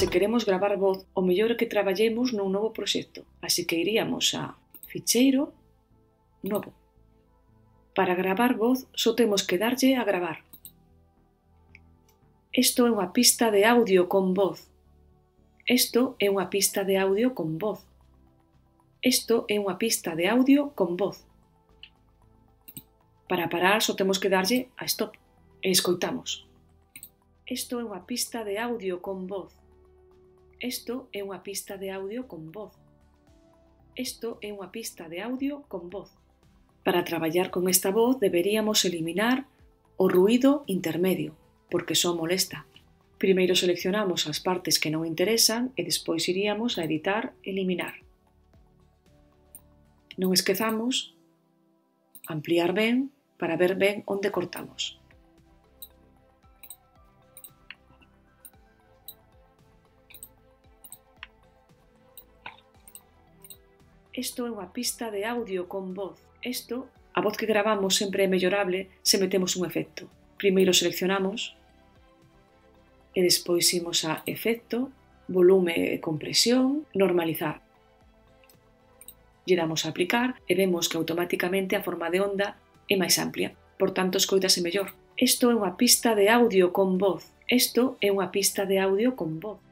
se queremos gravar voz, o mellor é que traballemos nun novo proxecto, así que iríamos a Ficheiro, Novo. Para gravar voz só temos que darlle a gravar. Isto é unha pista de audio con voz. Isto é unha pista de audio con voz. Isto é unha pista de audio con voz. Para parar só temos que darlle a stop e escoitamos. Isto é unha pista de audio con voz. Isto é unha pista de audio con voz. Isto é unha pista de audio con voz. Para traballar con esta voz deberíamos eliminar o ruído intermedio, porque só molesta. Primeiro seleccionamos as partes que non interesan e despois iríamos a editar e eliminar. Non esquezamos ampliar ben para ver ben onde cortamos. Isto é unha pista de audio con voz. Isto, a voz que gravamos sempre é mellorable se metemos un efecto. Primeiro seleccionamos e despois imos a Efecto, Volume e Compresión, Normalizar. Lle damos a aplicar e vemos que automáticamente a forma de onda é máis amplia, por tanto escoítase mellor. Isto é unha pista de audio con voz. Isto é unha pista de audio con voz.